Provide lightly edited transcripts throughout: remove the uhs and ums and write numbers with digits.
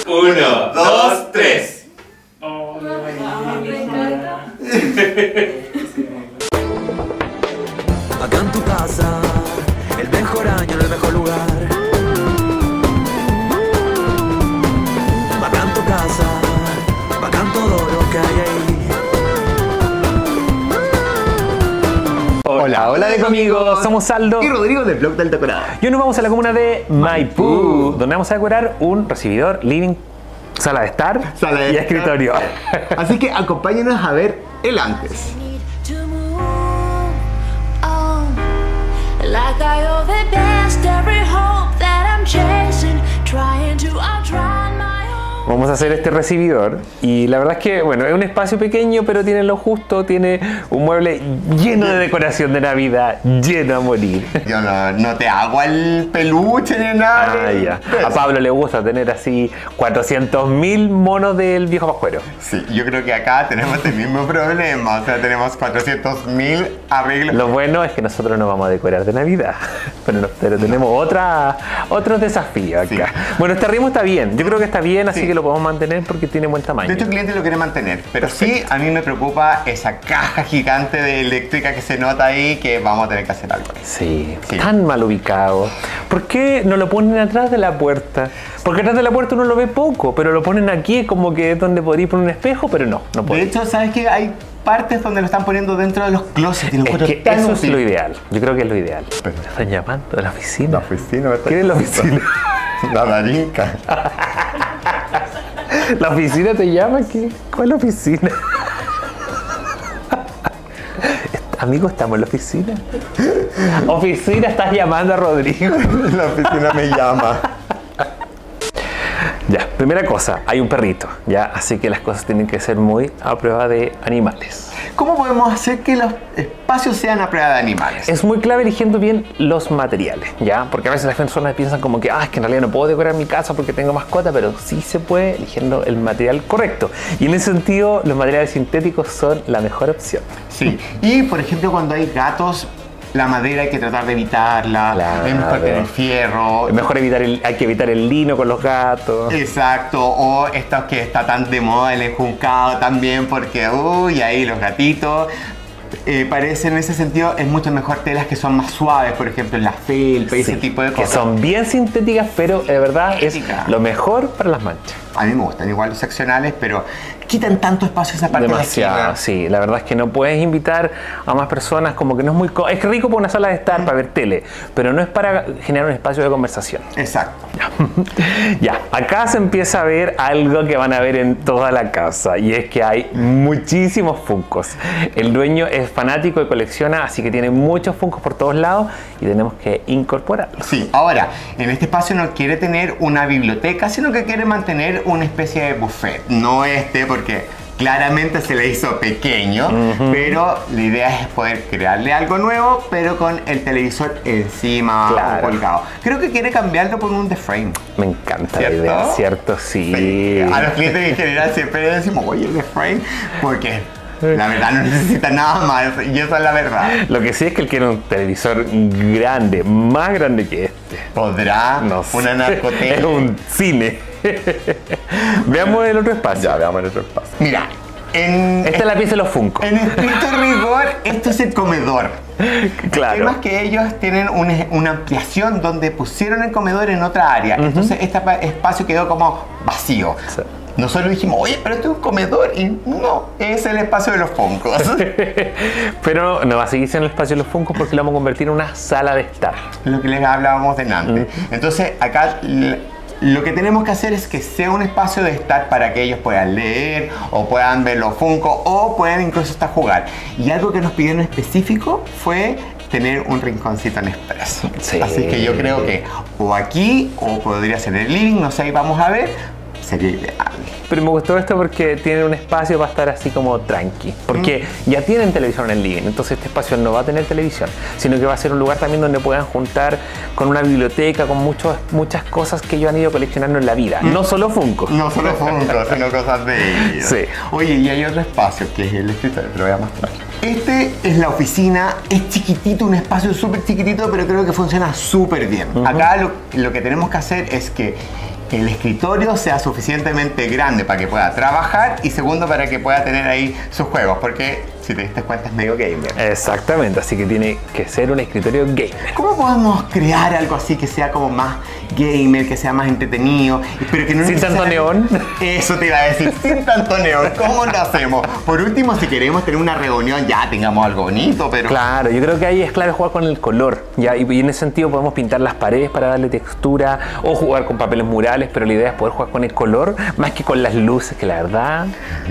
1, 2, 3. Acá en tu casa, el mejor año en el mejor lugar. Acá en tu casa, bacán todo lo que hay ahí. Hola, hola de conmigo, somos Aldo y Rodrigo del blog del decorado. y hoy nos vamos a la comuna de Maipú, donde vamos a decorar un recibidor, living, sala de estar y escritorio. Así que acompáñenos a ver el antes. Like I owe the best every hope that I'm chasing, trying to outrun my own. Vamos a hacer este recibidor y la verdad es que, bueno, es un espacio pequeño, pero tiene lo justo, tiene un mueble lleno de decoración de Navidad, lleno a morir. Yo no te hago el peluche ni nada. Ah, ya. A Pablo le gusta tener así 400.000 monos del viejo pascuero. Sí, yo creo que acá tenemos el mismo problema. O sea, tenemos 400.000 arreglos. Lo bueno es que nosotros no vamos a decorar de Navidad, pero tenemos otro desafío acá. Sí. Bueno, este ritmo está bien, yo creo que está bien, así Sí. que lo podemos mantener porque tiene buen tamaño. De hecho, el cliente lo quiere mantener, pero sí, a mí me preocupa esa caja gigante de eléctrica que se nota ahí, que vamos a tener que hacer algo. Sí, Sí. tan mal ubicado. ¿Por qué no lo ponen atrás de la puerta? Porque atrás de la puerta uno lo ve poco, pero lo ponen aquí como que es donde podría poner un espejo, pero no De puede. hecho, ¿sabes qué? Hay partes donde lo están poniendo dentro de los closets y lo Es encuentro que tan eso es útil. lo ideal, yo creo que es lo ideal. Pero- ¿Me están llamando de la oficina? La oficina, ¿verdad? ¿Quién es la oficina? La darinca. ¿La oficina te llama? ¿Qué? ¿Cuál es la oficina? Amigo, estamos en la oficina. Oficina, estás llamando a Rodrigo. La oficina me llama. Ya, primera cosa, hay un perrito, ya, así que las cosas tienen que ser muy a prueba de animales. ¿Cómo podemos hacer que los espacios sean a prueba de animales? Es muy clave eligiendo bien los materiales, ya, porque a veces las personas piensan como que, es que en realidad no puedo decorar mi casa porque tengo mascota, pero sí se puede eligiendo el material correcto. Y en ese sentido, los materiales sintéticos son la mejor opción. Sí. Y, por ejemplo, cuando hay gatos, la madera hay que tratar de evitarla. Claro. Es mejor tener fierro. Es mejor hay que evitar el lino con los gatos. Exacto. O esto que está tan de moda, el enjuncado también, porque, uy, ahí los gatitos. Parece en ese sentido es mucho mejor telas que son más suaves, por ejemplo la felpa y ese Sí, tipo de que cosas. son bien sintéticas, pero de verdad es Sintética. lo mejor para las manchas. A mí me gustan igual los seccionales, pero quitan tanto espacio esa parte Demasiado, de la esquina. sí. La verdad es que no puedes invitar a más personas, como que no es muy... Es rico para una sala de estar, para ver tele, pero no es para generar un espacio de conversación. Exacto. Ya, acá se empieza a ver algo que van a ver en toda la casa, y es que hay muchísimos Funkos. El dueño es fanático y colecciona, así que tiene muchos Funkos por todos lados y tenemos que incorporarlos. Sí, ahora, en este espacio no quiere tener una biblioteca, sino que quiere mantener una especie de buffet. No porque claramente se le hizo pequeño, pero la idea es poder crearle algo nuevo, pero con el televisor encima Claro. colgado. Creo que quiere cambiarlo por un The Frame. Me encanta ¿Cierto? la idea, ¿cierto? Sí. A los clientes en general siempre le decimos, oye, el The Frame, porque la verdad no necesita nada más, y esa es la verdad. Lo que sí es que él quiere un televisor grande, más grande que este. ¿Podrá No sé. una narcoteca? Es un cine. Veamos el otro espacio. Ya, veamos el otro espacio. Mira, en... Esta es la pieza de los Funko. En estricto rigor, esto es el comedor. Claro. El tema es que ellos tienen una ampliación donde pusieron el comedor en otra área. Entonces este espacio quedó como vacío. Sí. Nosotros dijimos, oye, pero esto es un comedor. Y no, es el espacio de los Funkos. Pero no va a seguir siendo el espacio de los Funkos porque lo vamos a convertir en una sala de estar. Lo que les hablábamos de antes. Entonces acá lo que tenemos que hacer es que sea un espacio de estar para que ellos puedan leer o puedan ver los Funko o puedan incluso hasta jugar. Y algo que nos pidieron específico fue tener un rinconcito en expreso. Sí. Así que yo creo que o aquí o podría ser en el living, no sé, ahí vamos a ver. Sería ideal. Pero me gustó esto porque tienen un espacio para estar así como tranqui. Porque ya tienen televisión en el living, entonces este espacio no va a tener televisión, sino que va a ser un lugar también donde puedan juntar con una biblioteca, con muchas cosas que ellos han ido coleccionando en la vida. No solo Funko. No solo Funko, sino cosas de ellos. Sí. Oye, y hay otro espacio que es el escritorio, te lo voy a mostrar. Este es la oficina, es chiquitito, un espacio súper chiquitito, pero creo que funciona súper bien. Acá lo que tenemos que hacer es que que el escritorio sea suficientemente grande para que pueda trabajar y segundo para que pueda tener ahí sus juegos, porque si te diste cuenta es medio gamer. Exactamente, así que tiene que ser un escritorio gamer. ¿Cómo podemos crear algo así que sea como más gamer, que sea más entretenido, pero que no ¿Sin tanto neón? Eso te iba a decir, sin tanto neón. ¿Cómo lo hacemos? Por último, si queremos tener una reunión, ya tengamos algo bonito, pero... Claro, yo creo que ahí es clave jugar con el color, ¿ya? Y en ese sentido podemos pintar las paredes para darle textura o jugar con papeles murales, pero la idea es poder jugar con el color más que con las luces, que la verdad...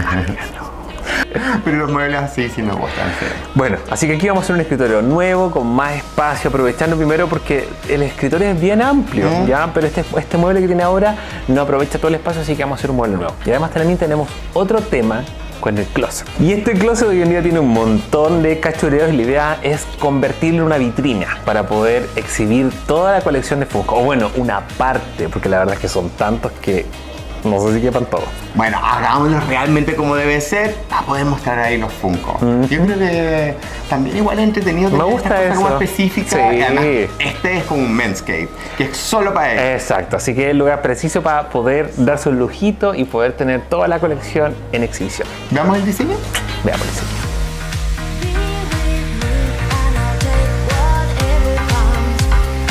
Pero los muebles así sí me gustan. Sí. Bueno, así que aquí vamos a hacer un escritorio nuevo, con más espacio, aprovechando primero porque el escritorio es bien amplio, ¿ya? Pero este mueble que tiene ahora no aprovecha todo el espacio, así que vamos a hacer un mueble nuevo. Y además también tenemos otro tema con el closet. Y este closet hoy en día tiene un montón de cachureos y la idea es convertirlo en una vitrina para poder exhibir toda la colección de Funko. O bueno, una parte, porque la verdad es que son tantos que no sé si quepan todos. Bueno, hagámoslo realmente como debe ser para poder mostrar ahí los Funko. Yo creo que también igual es entretenido tener Me gusta esta cosa eso. como específica. Sí. Y además, este es como un Manscaped, que es solo para él. Exacto, así que es el lugar preciso para poder darse un lujito y poder tener toda la colección en exhibición. ¿Veamos el diseño? Veamos el diseño. Be with me and I'll take whatever comes.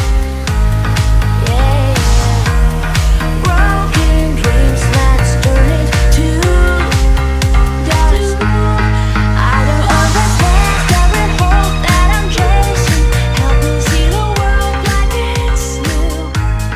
Yeah, yeah. Broken dreams, let's turn it to dust. I don't understand every hope that I'm chasing. Help me see the world like it's new.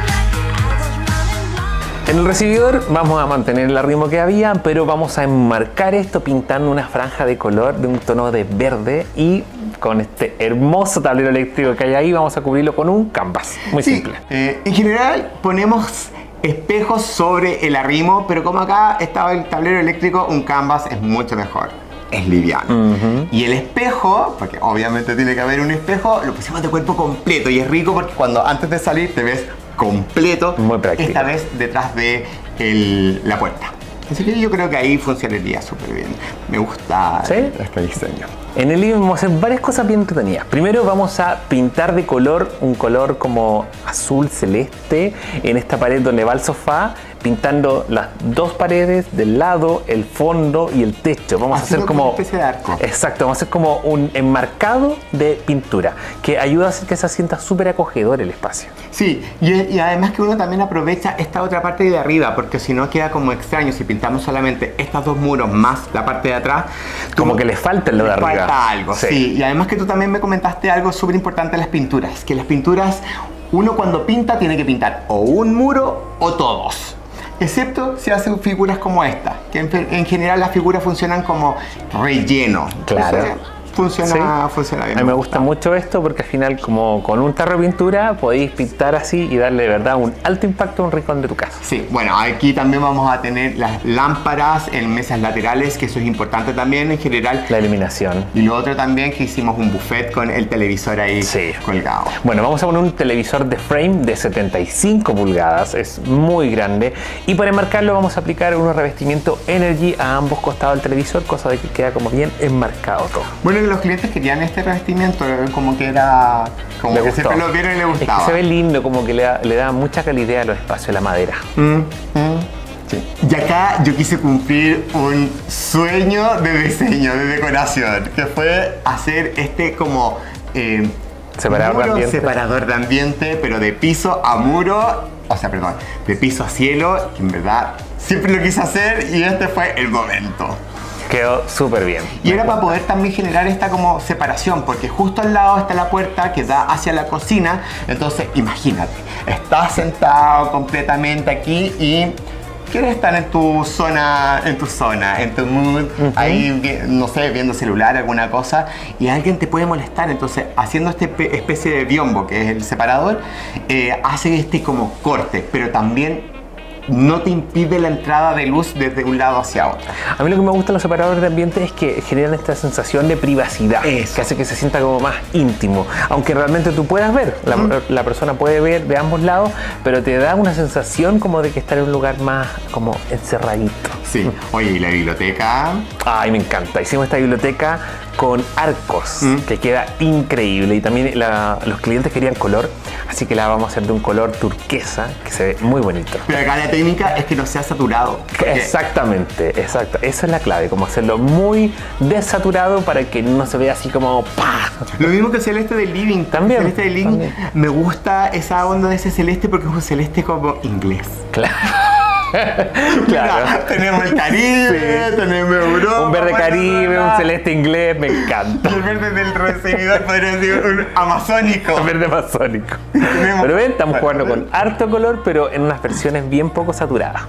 I was running blind. En el recibidor vamos a mantener el ritmo que había, pero vamos a enmarcar esto pintando una franja de color de un tono de verde y con este hermoso tablero eléctrico que hay ahí vamos a cubrirlo con un canvas. Muy Sí, simple. en general ponemos espejos sobre el arrimo, pero como acá estaba el tablero eléctrico, un canvas es mucho mejor. Es liviano. Y el espejo, porque obviamente tiene que haber un espejo, lo pusimos de cuerpo completo y es rico porque cuando antes de salir te ves completo. Muy práctico. Esta vez detrás de la puerta. Así que yo creo que ahí funcionaría súper bien. Me gusta ¿Sí? este diseño. En el living vamos a hacer varias cosas bien entretenidas. Primero vamos a pintar de color, un color como azul celeste en esta pared donde va el sofá, pintando las dos paredes del lado, el fondo y el techo. Vamos a hacer Haciendo como... una especie de arco. Exacto, vamos a hacer como un enmarcado de pintura que ayuda a hacer que se sienta súper acogedor el espacio. Sí, y además que uno también aprovecha esta otra parte de arriba, porque si no queda como extraño si pintamos solamente estos dos muros más la parte de atrás. Como que le falta lo de arriba. Falta algo, sí. Y además que tú también me comentaste algo súper importante de las pinturas, que las pinturas, uno cuando pinta tiene que pintar o un muro o todos. Excepto si hace figuras como esta, que en general las figuras funcionan como relleno. Claro. Entonces, funciona bien. A mí me gusta mucho esto porque al final como con un tarro de pintura podéis pintar así y darle de verdad un alto impacto a un rincón de tu casa. Sí, bueno, aquí también vamos a tener las lámparas en mesas laterales, que eso es importante también en general. La iluminación. Y lo otro también que hicimos un buffet con el televisor ahí Sí. colgado. Bueno, vamos a poner un televisor de frame de 75 pulgadas, es muy grande y para enmarcarlo vamos a aplicar unos revestimientos Energy a ambos costados del televisor, cosa de que queda como bien enmarcado todo. Bueno, los clientes querían este revestimiento, como que era... Como Le que gustó. siempre lo vieron y le Es gustaba. que se ve lindo, como que le da mucha calidad a los espacios de la madera. Sí. Y acá yo quise cumplir un sueño de diseño, de decoración, que fue hacer este como... Separador de muro ambiente. separador de ambiente, pero de piso a muro, o sea, perdón, de piso a cielo, que en verdad siempre lo quise hacer y este fue el momento. Quedó súper bien. Y era para poder también generar esta como separación, porque justo al lado está la puerta que da hacia la cocina. Entonces, imagínate, estás sentado completamente aquí y quieres estar en tu zona, en tu mood, ahí, no sé, viendo celular, alguna cosa, y alguien te puede molestar. Entonces, haciendo esta especie de biombo, que es el separador, hace este como corte, pero también no te impide la entrada de luz desde un lado hacia otro. A mí lo que me gusta de los separadores de ambiente es que generan esta sensación de privacidad, Eso. que hace que se sienta como más íntimo, aunque realmente tú puedas ver, la persona puede ver de ambos lados, pero te da una sensación como de que estar en un lugar más como encerradito. Sí. Oye, ¿y la biblioteca? Ay, me encanta. Hicimos esta biblioteca con arcos, que queda increíble. Y también los clientes querían color, así que la vamos a hacer de un color turquesa, que se ve muy bonito. Pero acá la técnica es que no sea saturado. Exactamente, exacto. Esa es la clave, como hacerlo muy desaturado para que no se vea así como ¡pah! Lo mismo que el celeste del living. También, El celeste del living, también. me gusta esa onda de ese celeste porque es un celeste como inglés. Claro. Mira, Claro. tenemos el Caribe, tenemos Europa. Un verde por caribe, otro un lado. celeste inglés, me encanta. Y el verde del recibidor podría ser un amazónico. Un verde masónico. Tenemos- Pero ven, estamos jugando con harto color, pero en unas versiones bien poco saturadas.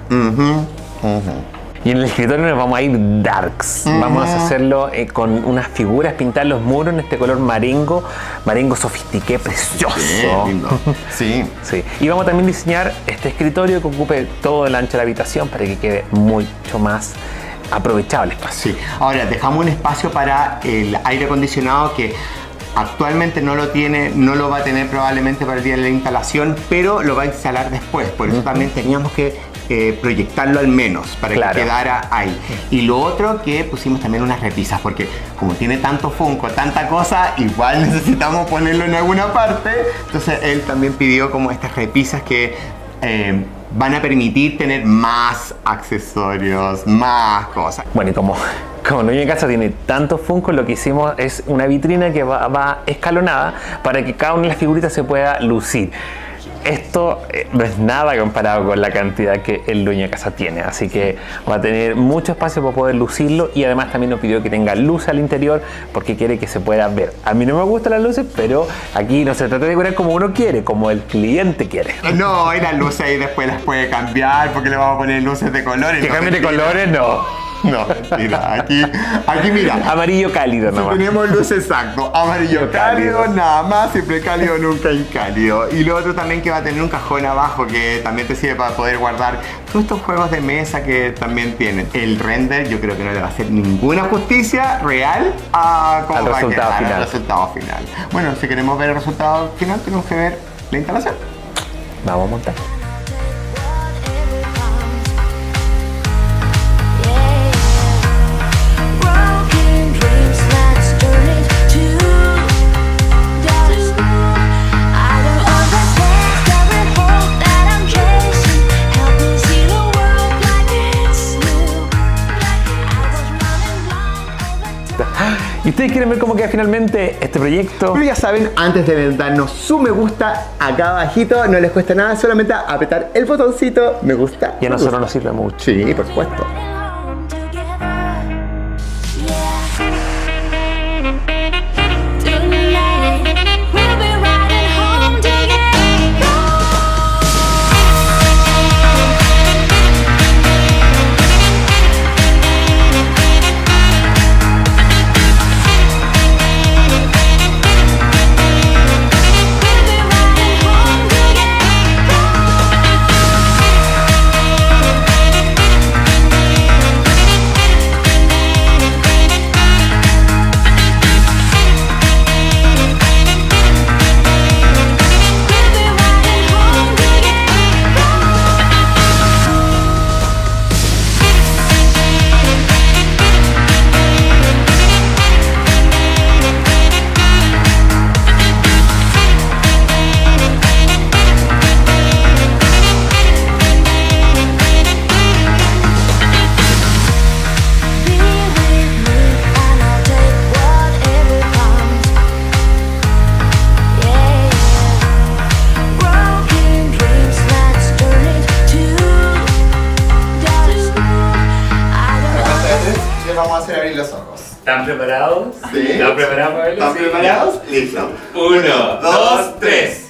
Y en el escritorio nos vamos a ir darks. Vamos a hacerlo con unas figuras, pintar los muros en este color marengo sofistiqué, precioso. Bien, lindo. Sí. Sí. Y vamos a también diseñar este escritorio que ocupe todo el ancho de la habitación para que quede mucho más aprovechable el espacio. Sí. Ahora, dejamos un espacio para el aire acondicionado que actualmente no lo tiene, no lo va a tener probablemente para el día de la instalación, pero lo va a instalar después. Por eso también teníamos que proyectarlo al menos para Claro. que quedara ahí. Y lo otro que pusimos también unas repisas, porque como tiene tanto Funko, tanta cosa, igual necesitamos ponerlo en alguna parte. Entonces él también pidió como estas repisas que van a permitir tener más accesorios, más cosas. Bueno, y como el dueño de casa tiene tantos Funko, lo que hicimos es una vitrina que va escalonada para que cada una de las figuritas se pueda lucir. Esto no es nada comparado con la cantidad que el dueño de casa tiene, así que va a tener mucho espacio para poder lucirlo y además también nos pidió que tenga luz al interior porque quiere que se pueda ver. A mí no me gustan las luces, pero aquí no se trata de decorar como uno quiere, como el cliente quiere. No, y las luces ahí después las puede cambiar porque le vamos a poner luces de colores. Que no, cambie de mentira. colores, no. No, mentira. Aquí mira. Amarillo cálido Si nomás. tenemos luz exacto, amarillo cálido, nada más, siempre cálido, nunca incálido. Y lo otro también que va a tener un cajón abajo que también te sirve para poder guardar todos estos juegos de mesa que también tienen. El render yo creo que no le va a hacer ninguna justicia real a cómo Al va a resultado quedar, final. al resultado final. Bueno, si queremos ver el resultado final tenemos que ver la instalación. Vamos a montar. Whatever comes, yeah. Broken dreams, let's turn it to dust. I don't understand every hope that I'm chasing. Help me see the world like it's new. I was running blind over. ¿Y ustedes quieren ver cómo queda finalmente este proyecto? Pero ya saben, antes de darnos su me gusta, acá abajito no les cuesta nada, solamente apretar el botoncito me gusta. Y a nosotros nos sirve mucho. Sí, por supuesto. home together, yeah. Tonight we'll be riding home together. We'll be riding home We'll be riding home Be with me and I'll take whatever comes. Yeah. Broken dreams, let's turn it to dust. I don't want Les vamos a hacer abrir los ojos. ¿Están preparados? Sí. ¿Están preparados para verlo? ¿Están Sí, preparados? Listo. 1, 2, 3.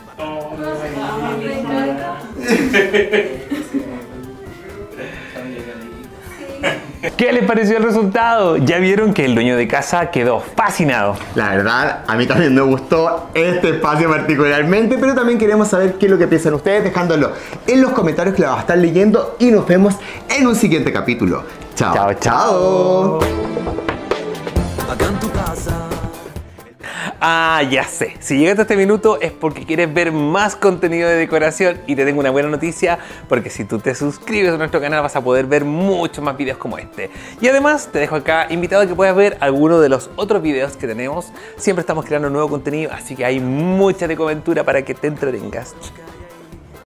¿Qué les pareció el resultado? Ya vieron que el dueño de casa quedó fascinado. La verdad, a mí también me gustó este espacio particularmente, pero también queremos saber qué es lo que piensan ustedes, dejándolo en los comentarios que la vamos a estar leyendo y nos vemos en un siguiente capítulo. Chao, Chao, chao. Acá en tu casa. Ah, ya sé. Si llegaste a este minuto es porque quieres ver más contenido de decoración y te tengo una buena noticia porque si tú te suscribes a nuestro canal vas a poder ver muchos más videos como este. Y además te dejo acá invitado a que puedas ver algunos de los otros videos que tenemos. Siempre estamos creando nuevo contenido, así que hay mucha decoventura para que te entretengas.